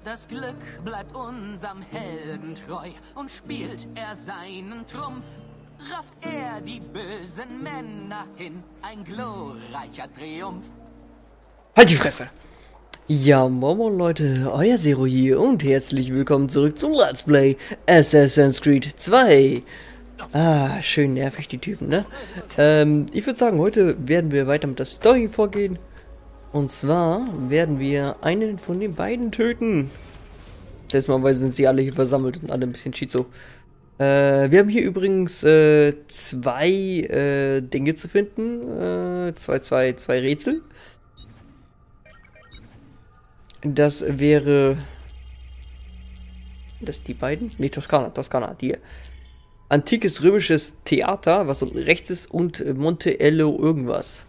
Das Glück bleibt unserem Helden treu und spielt er seinen Trumpf, rafft er die bösen Männer hin, ein glorreicher Triumph. Halt die Fresse! Ja, moin Leute, euer Zero hier und herzlich willkommen zurück zum Let's Play Assassin's Creed 2. Ah, schön nervig die Typen, ne? Ich würde sagen, heute werden wir weiter mit der Story vorgehen. Und zwar werden wir einen von den beiden töten. Deswegen sind sie alle hier versammelt und alle ein bisschen schizo. Wir haben hier übrigens zwei Dinge zu finden. Zwei Rätsel. Das wäre... Das die beiden? Ne, Toskana, die. Antikes römisches Theater, was unten rechts ist, und Monte Ello irgendwas.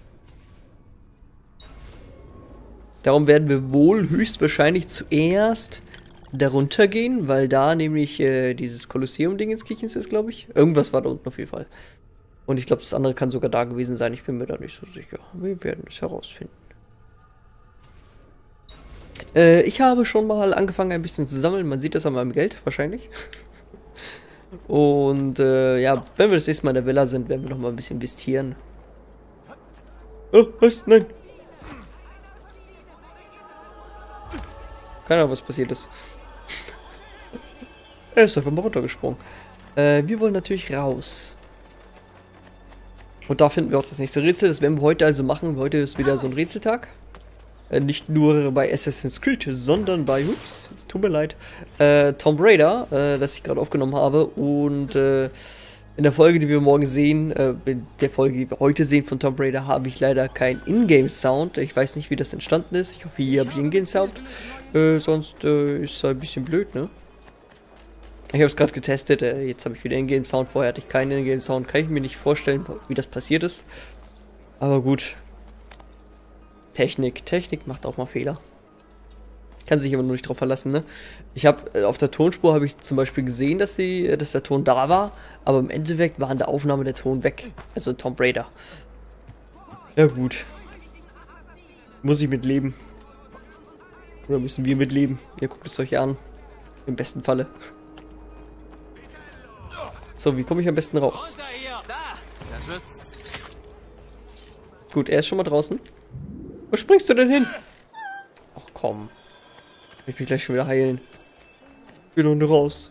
Darum werden wir wohl höchstwahrscheinlich zuerst darunter gehen, weil da nämlich dieses Kolosseum-Ding ins Kirchens ist, glaube ich. Irgendwas war da unten auf jeden Fall. Und ich glaube, das andere kann sogar da gewesen sein. Ich bin mir da nicht so sicher. Wir werden es herausfinden. Ich habe schon mal angefangen, ein bisschen zu sammeln. Man sieht das an meinem Geld, wahrscheinlich. Und ja, wenn wir das nächste Mal in der Villa sind, werden wir noch mal ein bisschen investieren. Oh, was? Nein. Keine Ahnung, was passiert ist. Er ist einfach mal runtergesprungen. Wir wollen natürlich raus. Und da finden wir auch das nächste Rätsel. Das werden wir heute also machen. Heute ist wieder so ein Rätseltag. Nicht nur bei Assassin's Creed, sondern bei, ups, tut mir leid, Tomb Raider, das ich gerade aufgenommen habe. Und in der Folge, die wir morgen sehen, in der Folge, die wir heute sehen von Tomb Raider, habe ich leider keinen Ingame-Sound. Ich weiß nicht, wie das entstanden ist. Ich hoffe, hier habe ich Ingame-Sound. Sonst ist es ein bisschen blöd, ne? Ich habe es gerade getestet. Jetzt habe ich wieder Ingame-Sound. Vorher hatte ich keinen Ingame-Sound. Kann ich mir nicht vorstellen, wie das passiert ist. Aber gut. Technik macht auch mal Fehler. Kann sich aber nur nicht drauf verlassen, ne? Ich habe auf der Tonspur habe ich zum Beispiel gesehen, dass der Ton da war, aber im Endeffekt war in der Aufnahme der Ton weg. Also Tomb Raider. Ja gut. Muss ich mitleben. Oder müssen wir mitleben? Ihr guckt es euch an. Im besten Falle. So, wie komme ich am besten raus? Gut, er ist schon mal draußen. Wo springst du denn hin? Ach komm. Ich will mich gleich schon wieder heilen. Ich will doch nur raus.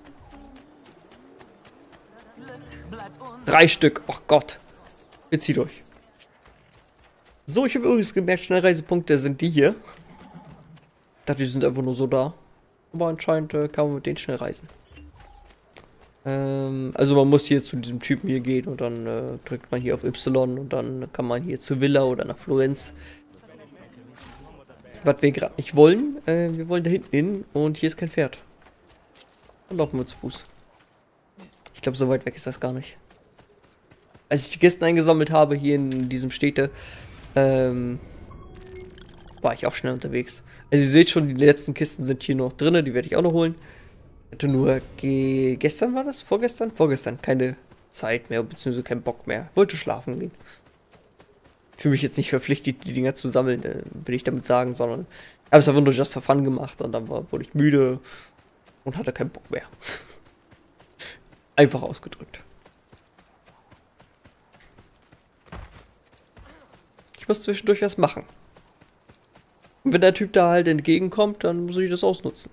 3 Stück. Ach Gott. Jetzt zieht euch. So, ich habe übrigens gemerkt, Schnellreisepunkte sind die hier. Ich dachte, die sind einfach nur so da. Aber anscheinend kann man mit denen schnell reisen. Also man muss hier zu diesem Typen hier gehen und dann drückt man hier auf Y und dann kann man hier zur Villa oder nach Florenz. Was wir gerade nicht wollen, wir wollen da hinten hin und hier ist kein Pferd. Dann laufen wir zu Fuß. Ich glaube, so weit weg ist das gar nicht. Als ich die Kisten eingesammelt habe hier in diesem Städte, war ich auch schnell unterwegs. Also ihr seht schon, die letzten Kisten sind hier noch drin, die werde ich auch noch holen. Ich hatte nur gestern war das? Vorgestern? Vorgestern keine Zeit mehr, beziehungsweise keinen Bock mehr. Wollte schlafen gehen. Ich fühle mich jetzt nicht verpflichtet, die Dinger zu sammeln, will ich damit sagen, sondern ich habe es einfach nur just for fun gemacht und dann wurde ich müde und hatte keinen Bock mehr. Einfach ausgedrückt. Ich muss zwischendurch was machen. Und wenn der Typ da halt entgegenkommt, dann muss ich das ausnutzen.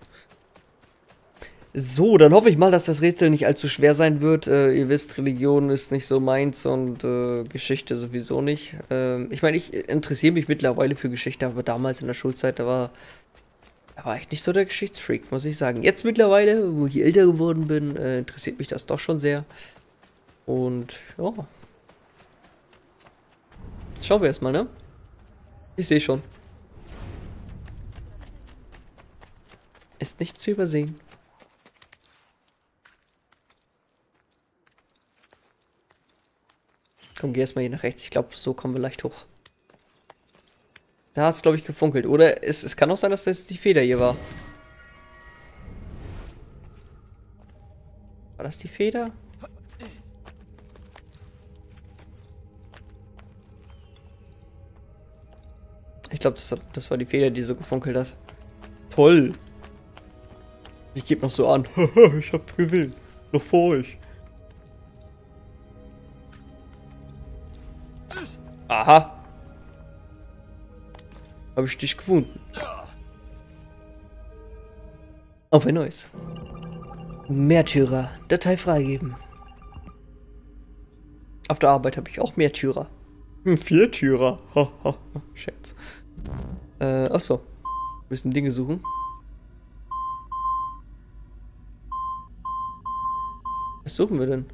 So, dann hoffe ich mal, dass das Rätsel nicht allzu schwer sein wird. Ihr wisst, Religion ist nicht so meins und Geschichte sowieso nicht. Ich meine, ich interessiere mich mittlerweile für Geschichte, aber damals in der Schulzeit, da war ich nicht so der Geschichtsfreak, muss ich sagen. Jetzt mittlerweile, wo ich älter geworden bin, interessiert mich das doch schon sehr. Und ja. Schauen wir erstmal, ne? Ich sehe schon. Ist nicht zu übersehen. Komm, geh erstmal hier nach rechts. Ich glaube, so kommen wir leicht hoch. Da hat es, glaube ich, gefunkelt. Oder es kann auch sein, dass das die Feder hier war. War das die Feder? Ich glaube, das war die Feder, die so gefunkelt hat. Toll. Ich gebe noch so an. Ich hab's gesehen. Noch vor euch. Aha. Habe ich dich gefunden. Auf ein neues. Märtyrer. Datei freigeben. Auf der Arbeit habe ich auch Märtyrer. Viertürer. Scherz. Achso. Wir müssen Dinge suchen. Was suchen wir denn?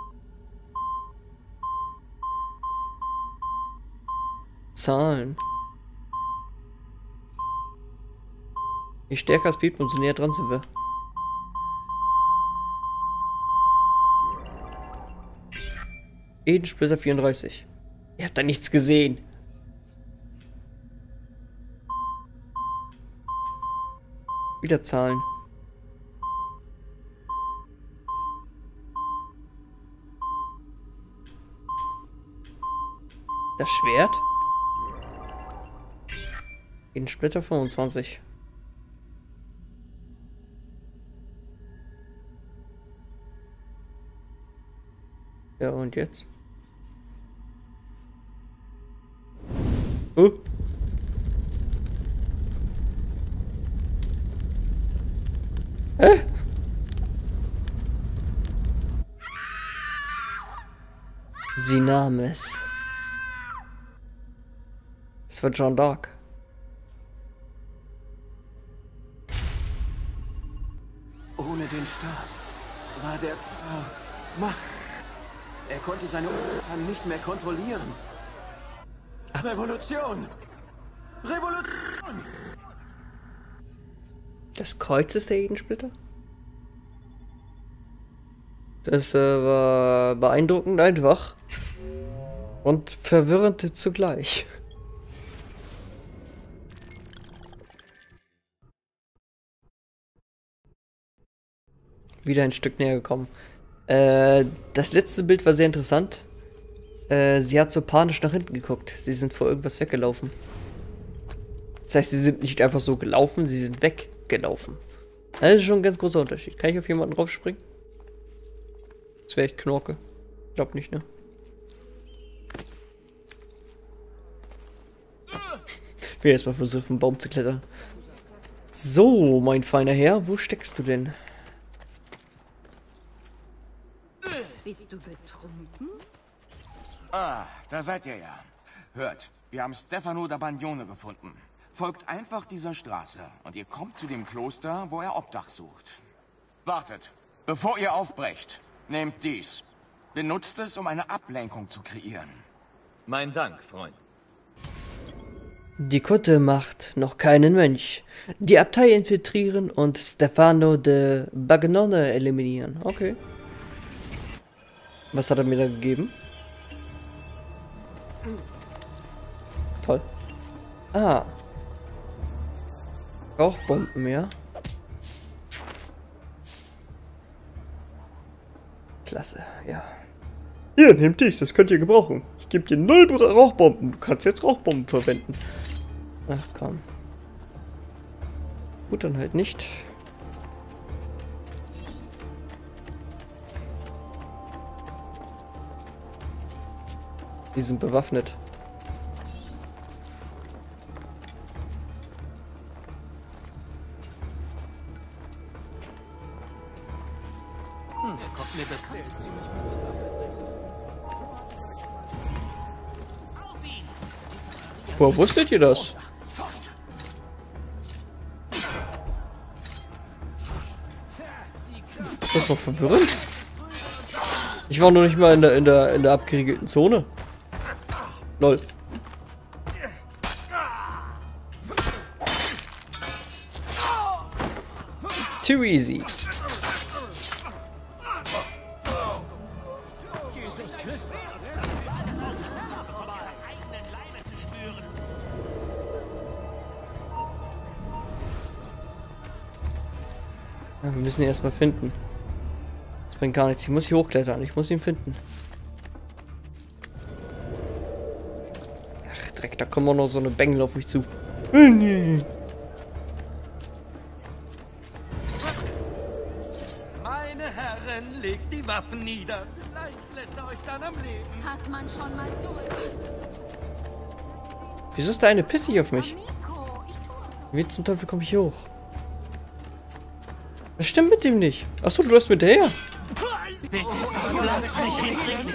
Zahlen. Je stärker das Beat, umso näher dran sind wir. Edensplitter 34. Ihr habt da nichts gesehen. Wieder Zahlen. Das Schwert? Edensplitter 25. Ja, und jetzt? Hä? Sie nahm es. Es war John Dark. Ohne den Stab war der Zar Macht. Er konnte seine Untertanen nicht mehr kontrollieren. Revolution! Revolution! Das Kreuz ist der Edensplitter? Das war beeindruckend einfach. Und verwirrend zugleich. Wieder ein Stück näher gekommen. Das letzte Bild war sehr interessant. Sie hat so panisch nach hinten geguckt. Sie sind vor irgendwas weggelaufen. Das heißt, sie sind nicht einfach so gelaufen, sie sind weggelaufen. Das ist schon ein ganz großer Unterschied. Kann ich auf jemanden draufspringen? Das wäre echt Knorke. Ich glaub nicht, ne? Ich will erstmal versuchen, auf den Baum zu klettern. So, mein feiner Herr, wo steckst du denn? Bist du betrunken? Ah, da seid ihr ja. Hört, wir haben Stefano da Bagnone gefunden. Folgt einfach dieser Straße und ihr kommt zu dem Kloster, wo er Obdach sucht. Wartet, bevor ihr aufbrecht, nehmt dies. Benutzt es, um eine Ablenkung zu kreieren. Mein Dank, Freund. Die Kutte macht noch keinen Mönch. Die Abtei infiltrieren und Stefano de Bagnone eliminieren. Okay. Was hat er mir da gegeben? Toll. Ah. Rauchbomben, ja. Klasse, ja. Hier, nehmt dies, das könnt ihr gebrauchen. Ich gebe dir 0 Rauchbomben. Du kannst jetzt Rauchbomben verwenden. Ach komm. Gut, dann halt nicht. Die sind bewaffnet. Der kommt mir bekannt. Woher wusstet ihr das? Das war verwirrend. Ich war noch nicht mal in der abgeriegelten Zone. Lol. Too easy. Ja, wir müssen ihn erstmal finden. Das bringt gar nichts. Ich muss hier hochklettern. Ich muss ihn finden. Ach, Dreck, da kommen auch noch so eine Bengel auf mich zu. legt die Waffen nieder. Vielleicht lässt er euch dann am Leben. Hat man schon mal so etwas? Wieso ist da eine pissig auf mich? Nico, ich tue Wie zum Teufel komme ich hier hoch? Was stimmt mit dem nicht? Achso, du läufst mit der her. Bitte, lasst mich hier.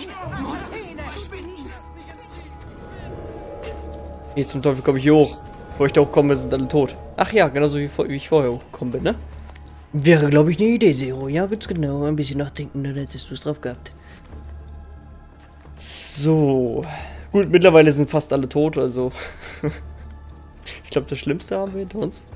Wie zum Teufel komme ich hier hoch? Bevor ich da hochkomme, sind alle tot. Ach ja, genauso wie ich vorher hochgekommen bin, ne? Wäre, glaube ich, eine Idee, Zero. Ja, ganz genau. Ein bisschen nachdenken, dann hättest du es drauf gehabt. So. Gut, mittlerweile sind fast alle tot, also. Ich glaube, das Schlimmste haben wir hinter uns.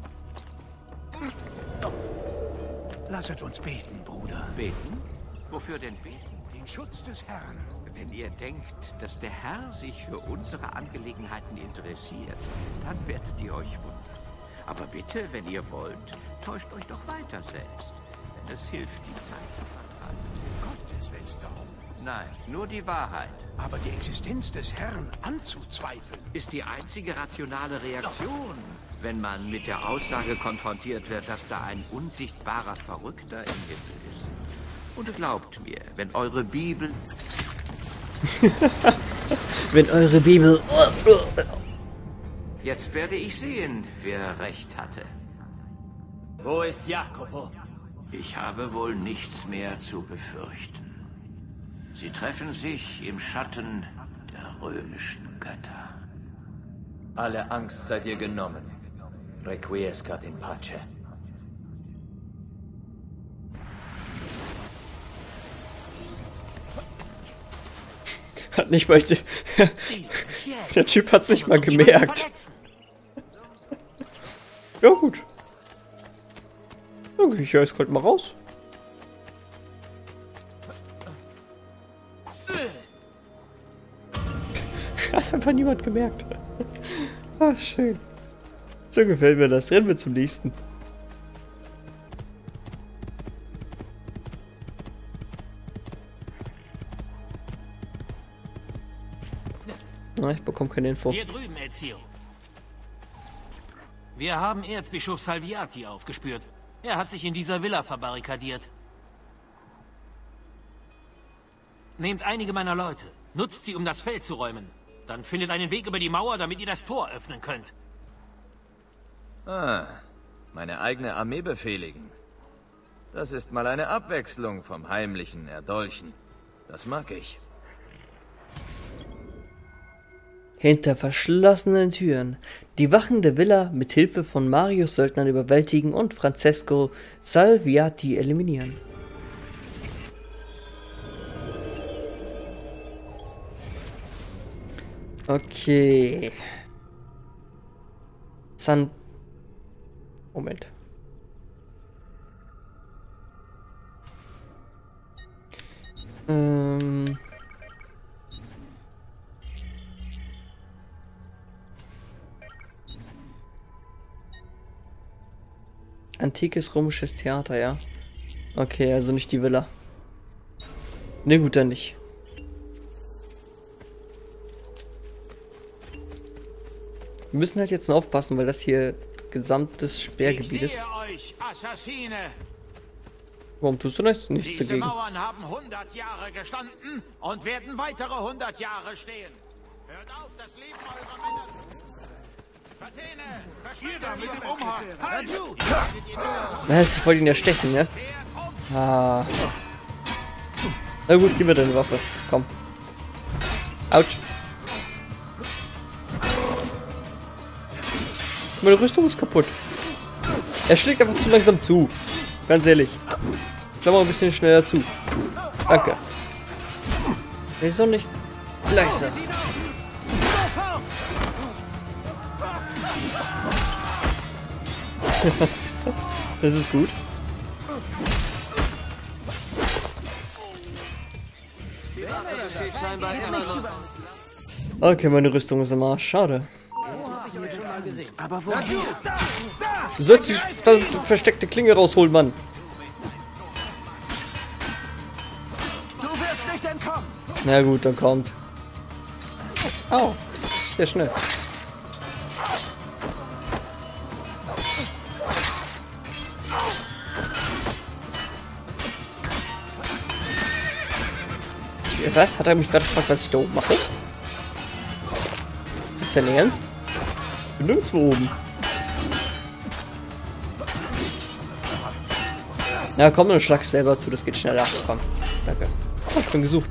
Lasset uns beten, Bruder. Beten? Wofür denn beten? Den Schutz des Herrn. Wenn ihr denkt, dass der Herr sich für unsere Angelegenheiten interessiert, dann werdet ihr euch wundern. Aber bitte, wenn ihr wollt, täuscht euch doch weiter selbst. Denn es hilft, die Zeit zu vertreiben. Gottes will's doch. Nein, nur die Wahrheit Aber die Existenz des Herrn anzuzweifeln. ist die einzige rationale Reaktion, wenn man mit der Aussage konfrontiert wird, dass da ein unsichtbarer Verrückter im Himmel ist. Und glaubt mir, wenn eure Bibel... Wenn eure Bibel... Jetzt werde ich sehen, wer recht hatte. Wo ist Jacopo? Ich habe wohl nichts mehr zu befürchten. Sie treffen sich im Schatten der römischen Götter. Alle Angst seid ihr genommen. Requiescat in pace. Hat nicht mal... Der Typ hat's nicht mal gemerkt. Ja, gut. Dann gehe ich ja jetzt mal raus. Hat einfach niemand gemerkt. Ah, schön. So gefällt mir das. Rennen wir zum nächsten. Na, ich bekomme keine Info. Hier drüben, Ezio. Wir haben Erzbischof Salviati aufgespürt. Er hat sich in dieser Villa verbarrikadiert. Nehmt einige meiner Leute. Nutzt sie, um das Feld zu räumen. Dann findet einen Weg über die Mauer, damit ihr das Tor öffnen könnt. Ah, meine eigene Armee befehligen. Das ist mal eine Abwechslung vom heimlichen Erdolchen. Das mag ich. Hinter verschlossenen Türen. Die Wachen der Villa mit Hilfe von Marius Söldnern überwältigen und Francesco Salviati eliminieren. Okay. Moment. Antikes römisches Theater, ja. Okay, also nicht die Villa. Ne, gut, dann nicht. Wir müssen halt jetzt noch aufpassen, weil das hier gesamtes Sperrgebiet ist. Euch, Assassine! Warum tust du nichts Diese dagegen? Mauern haben 100 Jahre gestanden und werden weitere 100 Jahre stehen. Hört auf, das Leben eurer Männer... Athene, verschwindet mit dem Umhang! Halt! Na, ist voll ihn erstechen, ne? Ah. Na gut, gib mir deine Waffe. Komm. Autsch. Meine Rüstung ist kaputt. Er schlägt einfach zu langsam zu. Ganz ehrlich. Schlag mal ein bisschen schneller zu. Danke. Wieso nicht leiser? Das ist gut. Okay, meine Rüstung ist im Arsch. Schade. Aber woher? Du sollst die versteckte Klinge rausholen, Mann. Du wirst nicht entkommen! Na gut, dann kommt. Au. Sehr schnell. Was? Hat er mich gerade gefragt, was ich da oben mache? Ist das dein Ernst? Ich bin nirgendwo oben. Na komm, dann schlag selber zu, das geht schneller. Komm, danke. Oh, ich bin gesucht.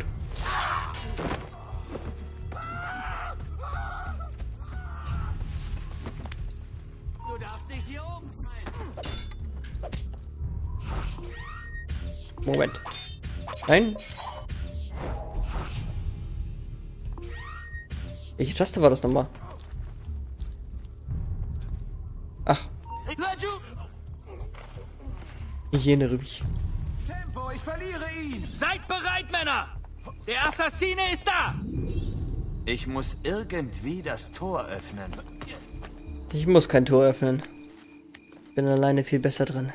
Du darfst nicht hier oben sein. Moment. Nein. Welche Taste war das nochmal? Ach. Ich erinnere mich. Tempo, ich verliere ihn! Seid bereit, Männer! Der Assassine ist da! Ich muss irgendwie das Tor öffnen. Ich muss kein Tor öffnen. Bin alleine viel besser drin.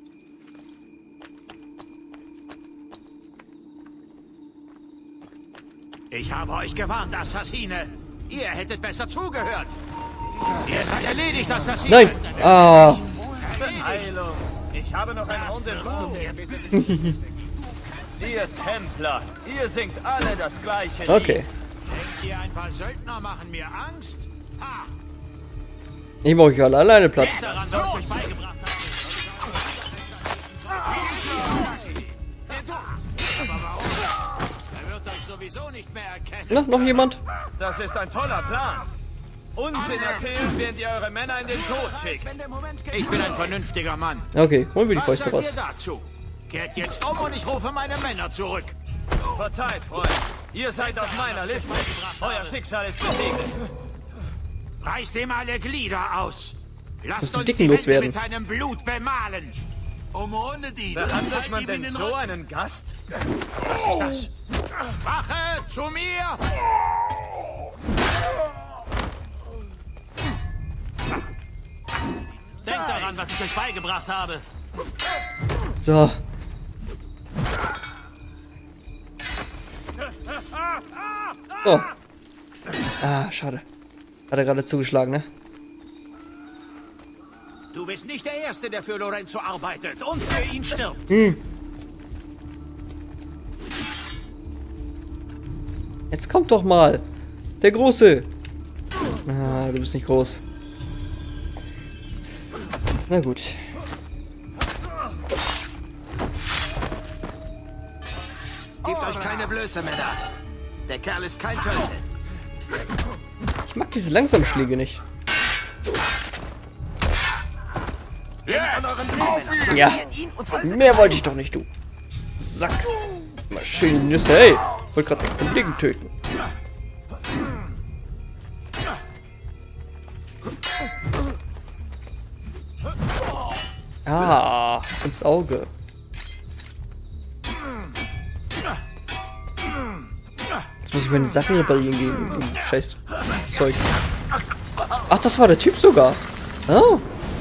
Ich habe euch gewarnt, Assassine! Ihr hättet besser zugehört! Ihr seid erledigt, Assassine! Nein! Ah! Heilung! Ich habe noch ein Rendezvous. Ihr Templer, ihr singt alle das gleiche Lied. Okay. Denkt ihr, ein paar Söldner machen mir Angst? Ha! Ich mache euch alle alleine platt. Daran, was ich euch beigebracht habe. Aber warum? Er wird euch sowieso nicht mehr erkennen. Na, noch jemand? Das ist ein toller Plan. Unsinn erzählen, während ihr eure Männer in den Tod schickt. Ich bin ein vernünftiger Mann. Okay, holen wir die Was Fäuste sagt raus. ihr dazu? Kehrt jetzt um und ich rufe meine Männer zurück. Verzeiht, Freund. Ihr seid auf meiner Liste. Euer Schicksal ist besiegelt. Reißt ihm alle Glieder aus. Lasst Muss die uns Dicken die Wände loswerden. mit seinem Blut bemalen. Ohne die. Behandelt man denn so einen Gast? Was ist das? Wache, zu mir! Denkt daran, was ich euch beigebracht habe. So. So. Ah, schade. Hat er gerade zugeschlagen, ne? Du bist nicht der Erste, der für Lorenzo arbeitet und für ihn stirbt. Jetzt kommt doch mal. Der Große. Ah, du bist nicht groß. Na gut. Gebt euch keine Blöße, Männer. Der Kerl ist kein Tölpel. Ich mag diese Langsamschläge nicht. An euren Drehmännern. Ja. Verliert ihn und haltet Mehr wollte ich doch nicht, du. Sack. Mal schön die Nüsse. Hey, ich wollte gerade den Kollegen töten. Ah, ins Auge. Jetzt muss ich meine Sachen reparieren gehen. Scheiß Zeug. Ach, das war der Typ sogar. Oh.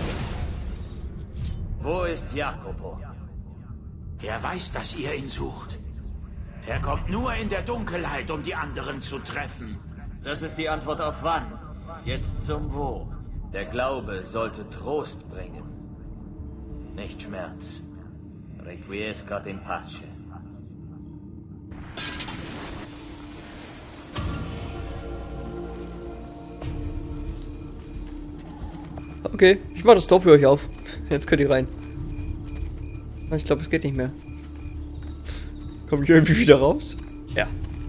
Wo ist Jacopo? Er weiß, dass ihr ihn sucht. Er kommt nur in der Dunkelheit, um die anderen zu treffen. Das ist die Antwort auf wann. Jetzt zum Wo. Der Glaube sollte Trost bringen. Nicht Schmerz. Requiescat in pace. Okay, ich mach das Tor für euch auf. Jetzt könnt ihr rein. Ich glaube, es geht nicht mehr. Komme ich irgendwie wieder raus? Ja.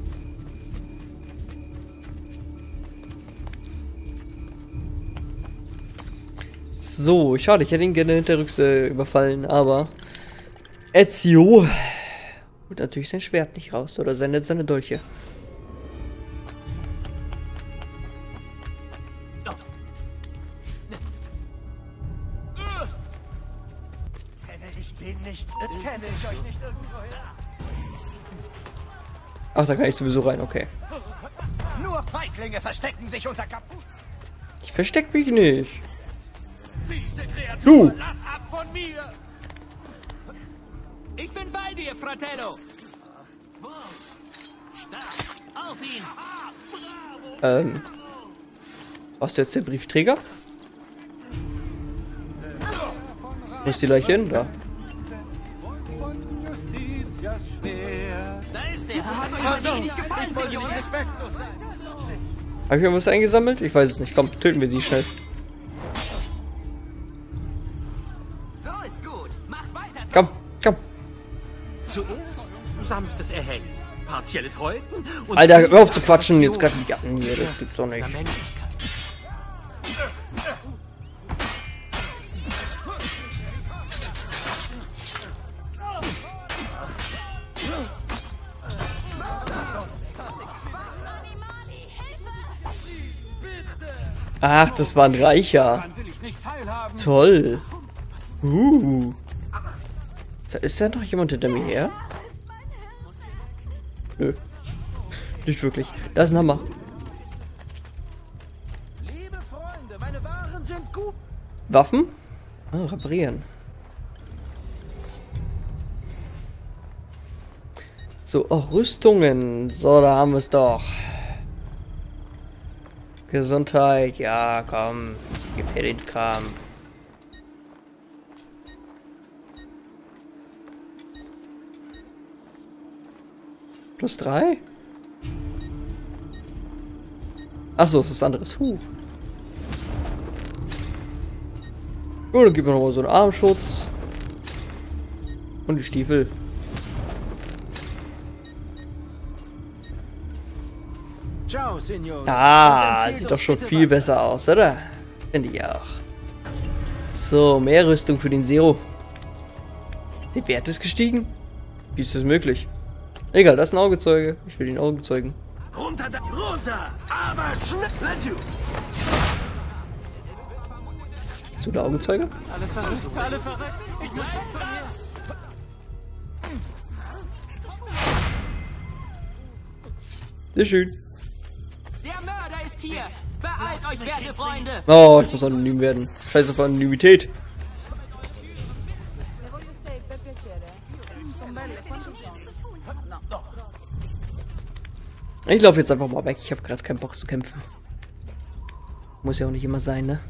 So, schade, ich hätte ihn gerne hinterrücks überfallen, aber Ezio holt natürlich sein Schwert nicht raus oder seine Dolche. Ach, da kann ich sowieso rein, okay. Nur Feiglinge verstecken sich unter Kapuzen. Ich versteck mich nicht. Fiese Kreatur, Du! lass ab von mir! Ich bin bei dir, Fratello! Auf ihn! Was ist jetzt der Briefträger? Wo ist die Leiche hin? Da. Da ist er! Habe ich irgendwas eingesammelt? Ich weiß es nicht. Komm, töten wir sie schnell. So ist gut. Mach weiter. Komm, komm. Zuerst sanftes Erhängen, partielles Häuten und... Alter, hör auf zu quatschen. Jetzt greifen die an hier. Das gibt's doch nicht. Ach, das war ein Reicher. Toll. Ist da noch jemand hinter mir her? Nö. Nicht wirklich. Da ist ein Hammer. Liebe Freunde, meine Waren sind gut. Waffen? Ah, reparieren. So, auch Rüstungen. So, da haben wir es doch. Gesundheit, ja, komm. Gib her den Kram. +3? Achso, das ist was anderes. Gut, dann gib mir noch mal so einen Armschutz. Und die Stiefel. Ciao, Signor. Ah, sieht doch schon viel besser aus, oder? Finde ich auch. So, mehr Rüstung für den Zero. Der Wert ist gestiegen? Wie ist das möglich? Egal, das ist ein Augenzeuge. Ich will den Augenzeugen. Runter, runter! Aber schnell! So, der Augenzeuge? Alle verrückt! Ich muss weg von hier! Sehr schön. Der Mörder ist hier. Beeilt euch, werte Freunde. Oh, ich muss anonym werden. Scheiße auf Anonymität. Ich laufe jetzt einfach mal weg. Ich habe gerade keinen Bock zu kämpfen. Muss ja auch nicht immer sein, ne?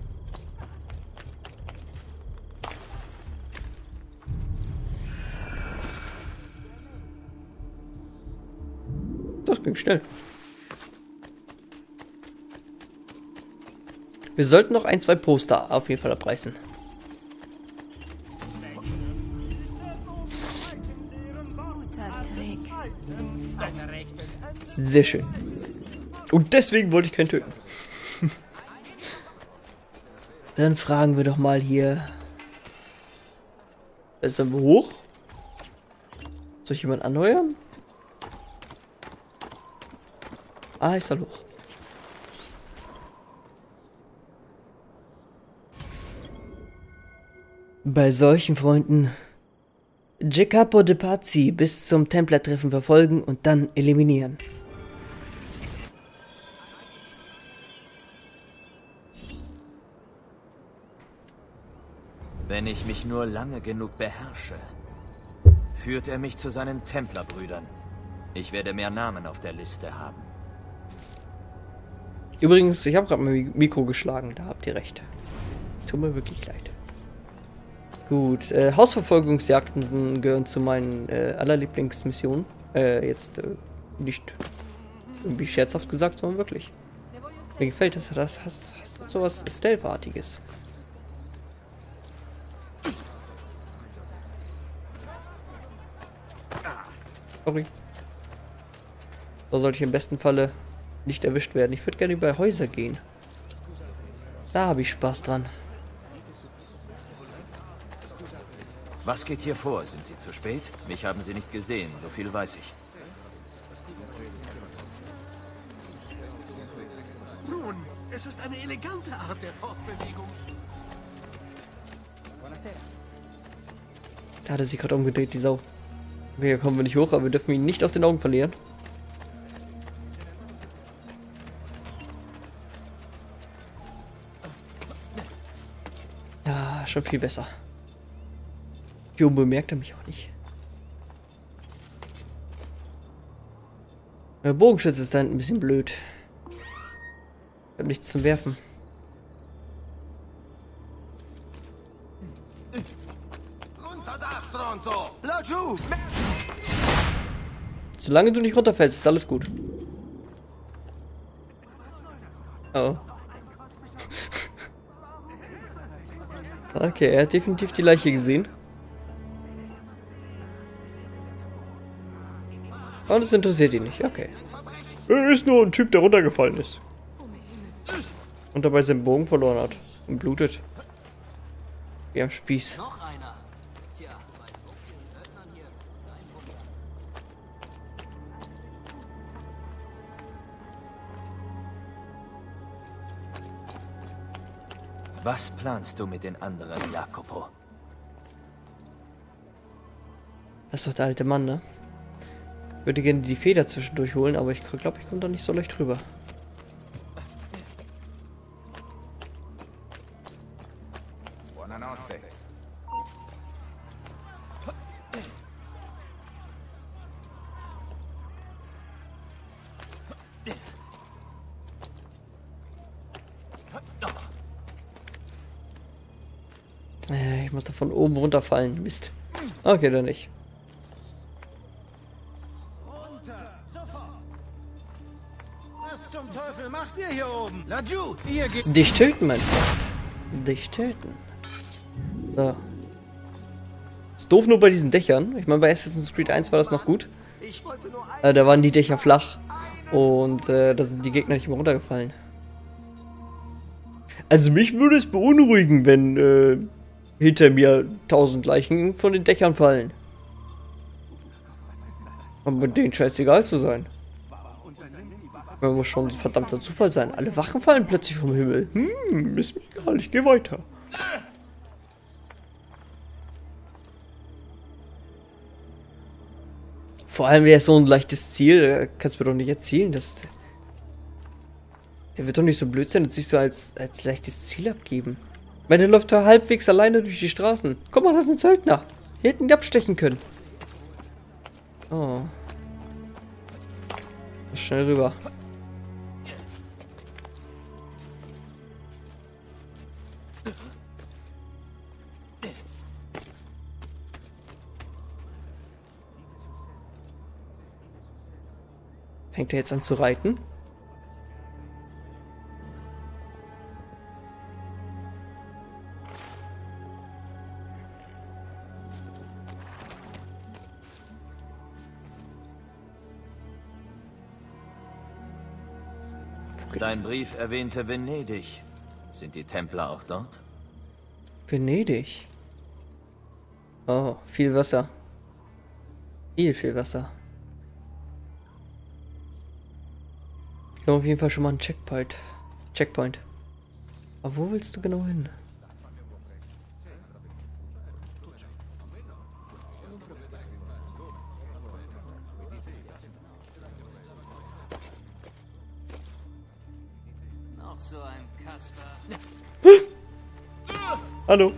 Das ging schnell. Wir sollten noch ein, zwei Poster auf jeden Fall abreißen. Sehr schön. Und deswegen wollte ich keinen töten. Dann fragen wir doch mal hier. Sind wir hoch? Soll ich jemand anheuern? Ah, ich soll hoch. Bei solchen Freunden Jacopo de Pazzi bis zum Templertreffen verfolgen und dann eliminieren. Wenn ich mich nur lange genug beherrsche, führt er mich zu seinen Templerbrüdern. Ich werde mehr Namen auf der Liste haben. Übrigens, ich habe gerade mein Mikro geschlagen, da habt ihr recht. Es tut mir wirklich leid. Gut, Hausverfolgungsjagden gehören zu meinen allerlieblingsmissionen. Jetzt nicht irgendwie scherzhaft gesagt, sondern wirklich. Mir gefällt das. Hast so was Stealth-artiges. Sorry. So sollte ich im besten Falle nicht erwischt werden. Ich würde gerne über Häuser gehen. Da habe ich Spaß dran. Was geht hier vor? Sind Sie zu spät? Mich haben Sie nicht gesehen, so viel weiß ich. Nun, es ist eine elegante Art der Fortbewegung. Da hat er sich gerade umgedreht, die Sau. Okay, hier kommen wir nicht hoch, aber wir dürfen ihn nicht aus den Augen verlieren. Ja, schon viel besser. Hier oben bemerkt er mich auch nicht. Der Bogenschütze ist da hinten ein bisschen blöd. Ich habe nichts zum Werfen. Solange du nicht runterfällst, ist alles gut. Oh. Okay, er hat definitiv die Leiche gesehen. Und es interessiert ihn nicht, okay. Er ist nur ein Typ, der runtergefallen ist. Und dabei seinen Bogen verloren hat. Und blutet. Wie am Spieß. Noch einer. Tja, bei so vielen Söldnern hier. Kein Wunder. Was planst du mit den anderen, Jacopo? Das ist doch der alte Mann, ne? Ich würde gerne die Feder zwischendurch holen, aber ich glaube, ich komme da nicht so leicht rüber. Ich muss da von oben runterfallen. Mist. Okay, dann nicht. Was zum Teufel macht ihr hier oben? Laju, ihr geht... Dich töten, mein Freund. Dich töten. So. Ist doof nur bei diesen Dächern. Ich meine, bei Assassin's Creed 1 war das noch gut. Da waren die Dächer flach. Und da sind die Gegner nicht immer runtergefallen. Also mich würde es beunruhigen, wenn hinter mir 1000 Leichen von den Dächern fallen. Aber mit denen scheint es egal zu sein. Man muss schon ein verdammter Zufall sein. Alle Wachen fallen plötzlich vom Himmel. Ist mir egal, ich gehe weiter. Vor allem wäre es so ein leichtes Ziel. Kannst du mir doch nicht erzählen, dass... Der wird doch nicht so blöd sein und sich so als leichtes Ziel abgeben. Ich meine, der läuft da halbwegs alleine durch die Straßen. Guck mal, das ist ein Söldner. Wir hätten ihn abstechen können. Oh. Schnell rüber. Fängt er jetzt an zu reiten? Dein Brief erwähnte Venedig. Sind die Templer auch dort? Venedig? Oh, viel Wasser. Viel Wasser. Wir haben auf jeden Fall schon mal einen Checkpoint. Aber wo willst du genau hin? Noch so ein Kasper. Hallo.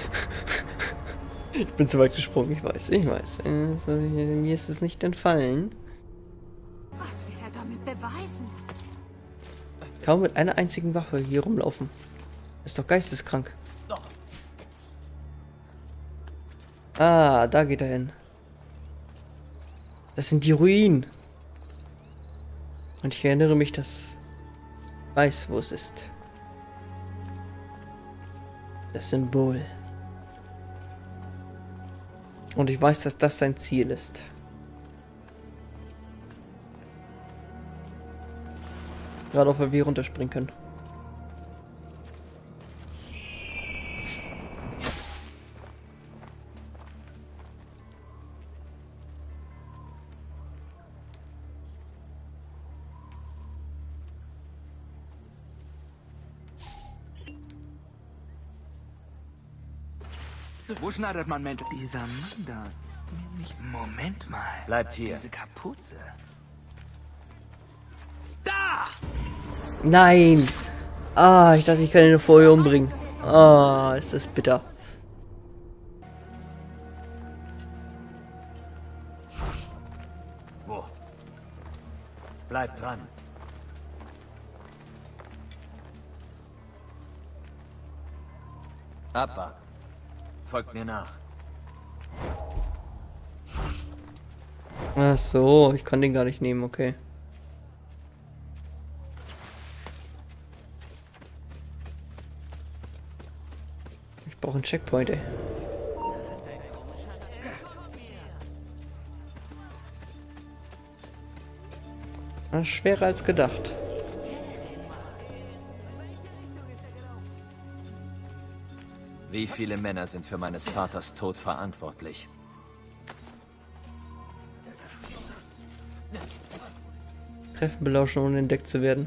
Ich bin zu weit gesprungen, ich weiß. Mir ist es nicht entfallen. Was will er damit beweisen? Kaum mit einer einzigen Waffe hier rumlaufen. Ist doch geisteskrank. Ah, da geht er hin. Das sind die Ruinen. Und ich erinnere mich, dass ich weiß, wo es ist. Das Symbol. Und ich weiß, dass das sein Ziel ist. Gerade auf, weil wir runterspringen können. Wo schneidet man Mäntel? Dieser Mann da ist mir nicht... Moment mal. Bleibt hier. Diese Kapuze. Da! Nein! Ah, ich dachte, ich kann ihn nur vorher umbringen. Ah, ist das bitter. Wo? Bleib dran. Abwarten. Folgt mir nach. Ach so, ich kann den gar nicht nehmen, okay. Ich brauche einen Checkpoint, ey. Das ist schwerer als gedacht. Wie viele Männer sind für meines Vaters Tod verantwortlich? Treffen belauschen, ohne entdeckt zu werden.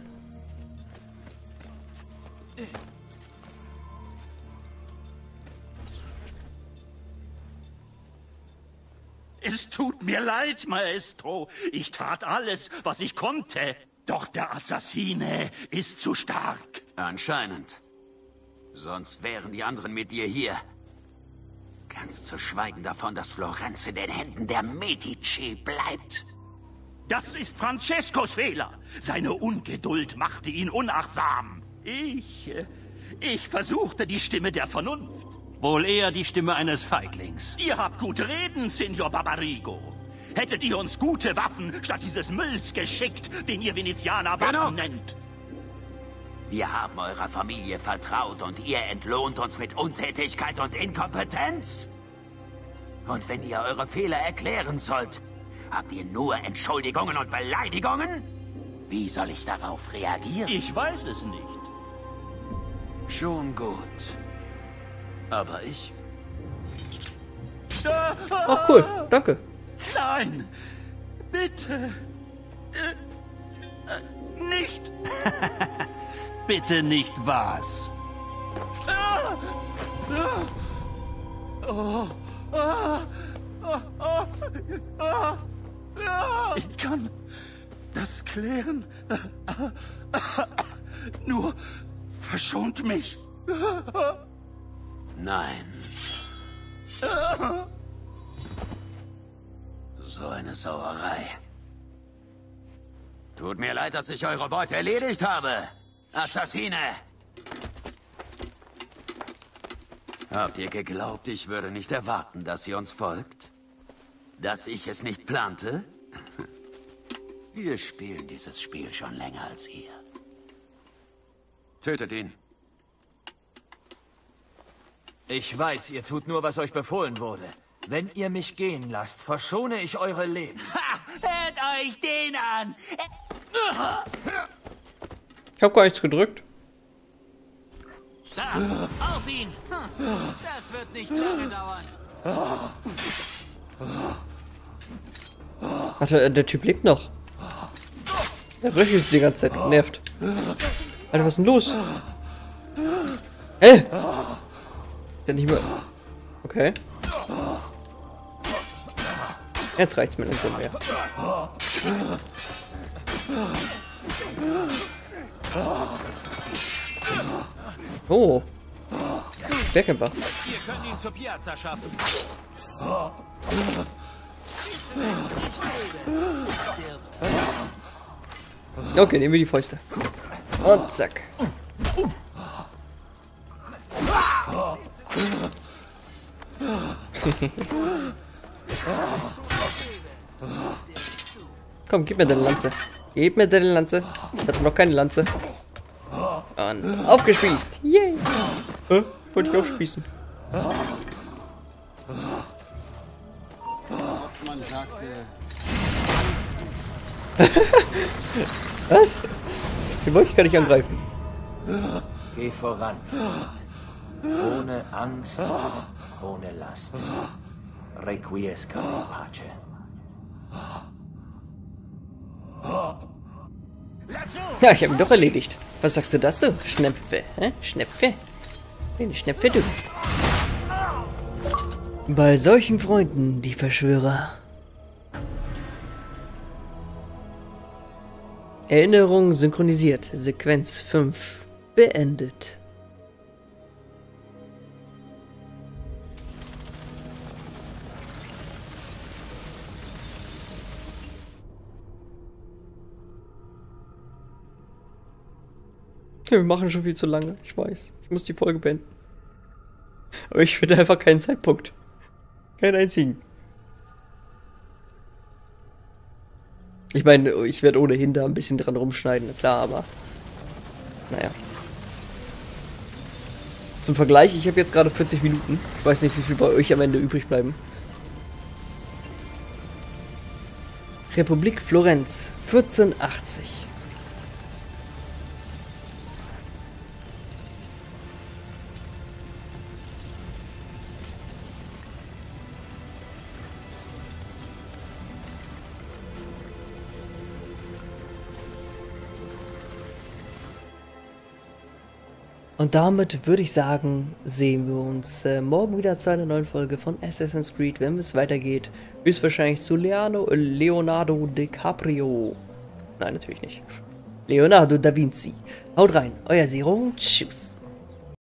Es tut mir leid, Maestro. Ich tat alles, was ich konnte. Doch der Assassine ist zu stark. Anscheinend. Sonst wären die anderen mit dir hier. Ganz zu schweigen davon, dass Florenz in den Händen der Medici bleibt. Das ist Francescos Fehler. Seine Ungeduld machte ihn unachtsam. Ich versuchte die Stimme der Vernunft. Wohl eher die Stimme eines Feiglings. Ihr habt gute Reden, Signor Barbarigo. Hättet ihr uns gute Waffen statt dieses Mülls geschickt, den ihr Venezianer Waffen nennt. Wir haben eurer Familie vertraut und ihr entlohnt uns mit Untätigkeit und Inkompetenz? Und wenn ihr eure Fehler erklären sollt, habt ihr nur Entschuldigungen und Beleidigungen? Wie soll ich darauf reagieren? Ich weiß es nicht. Schon gut. Aber ich... Ach cool, danke. Nein, bitte. Nicht. Bitte nicht was? Ich kann das klären. Nur verschont mich. Nein. So eine Sauerei. Tut mir leid, dass ich eure Beute erledigt habe. Assassine! Habt ihr geglaubt, ich würde nicht erwarten, dass ihr uns folgt? Dass ich es nicht plante? Wir spielen dieses Spiel schon länger als ihr. Tötet ihn. Ich weiß, ihr tut nur, was euch befohlen wurde. Wenn ihr mich gehen lasst, verschone ich eure Leben. Ha! Hört euch den an! Ich habe gar nichts gedrückt. Da, auf ihn! Das wird nicht lange dauern. Warte, der Typ lebt noch. Der röchelt die ganze Zeit und nervt. Alter, was ist denn los? Der nicht mehr... Okay. Jetzt reicht's mir langsam mehr. Oh. Bergkämpfer. Wir können ihn zur Piazza schaffen. Okay, nehmen wir die Fäuste. Und zack. Komm, gib mir deine Lanze. Gib mir deine Lanze. Ich hatte noch keine Lanze. Und aufgespießt. Yay. Wollte ich aufspießen. Man sagte... Was? Den wollte ich gar nicht angreifen. Geh voran, Freund. Ohne Angst, ohne Last. Requiescat in pace. Ja, ich habe ihn doch erledigt. Was sagst du dazu? Schnepfe, hä? Schnepfe? Eine Schnepfe, du. Bei solchen Freunden, die Verschwörer. Erinnerung synchronisiert. Sequenz 5 beendet. Wir machen schon viel zu lange, ich weiß. Ich muss die Folge beenden. Aber ich finde einfach keinen Zeitpunkt. Keinen einzigen. Ich meine, ich werde ohnehin da ein bisschen dran rumschneiden, klar, aber naja. Zum Vergleich, ich habe jetzt gerade 40 Minuten. Ich weiß nicht, wie viel bei euch am Ende übrig bleiben. Republik Florenz, 1480. Und damit würde ich sagen, sehen wir uns morgen wieder zu einer neuen Folge von Assassin's Creed, wenn es weitergeht. Höchstwahrscheinlich zu Leonardo DiCaprio. Nein, natürlich nicht. Leonardo da Vinci. Haut rein, euer Zero. Tschüss.